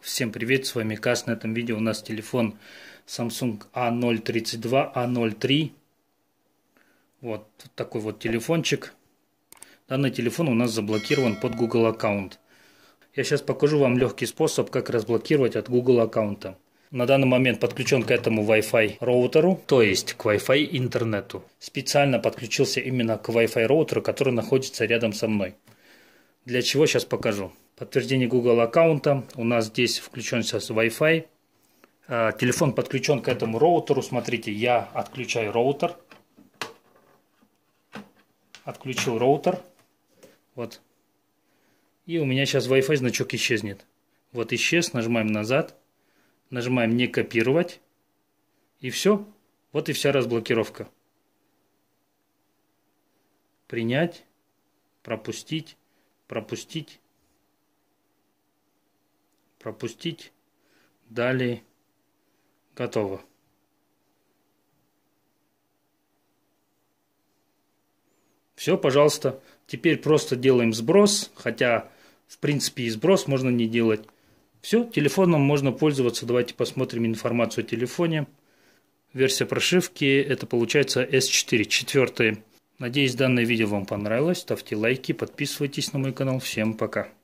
Всем привет, с вами Кас. На этом видео у нас телефон Samsung A032, A03. Вот такой вот телефончик. Данный телефон у нас заблокирован под Google аккаунт. Я сейчас покажу вам легкий способ, как разблокировать от Google аккаунта. На данный момент подключен к этому Wi-Fi роутеру, то есть к Wi-Fi интернету. Специально подключился именно к Wi-Fi роутеру, который находится рядом со мной. Для чего сейчас покажу. Подтверждение Google аккаунта. У нас здесь включен сейчас Wi-Fi. Телефон подключен к этому роутеру. Смотрите, я отключаю роутер. Отключил роутер. Вот. И у меня сейчас Wi-Fi значок исчезнет. Вот исчез. Нажимаем назад. Нажимаем не копировать. И все. Вот и вся разблокировка. Принять. Пропустить. Пропустить. Пропустить. Далее. Готово. Все, пожалуйста. Теперь просто делаем сброс. Хотя, в принципе, и сброс можно не делать. Все, телефоном можно пользоваться. Давайте посмотрим информацию о телефоне. Версия прошивки. Это получается S4, 4. Надеюсь, данное видео вам понравилось. Ставьте лайки, подписывайтесь на мой канал. Всем пока.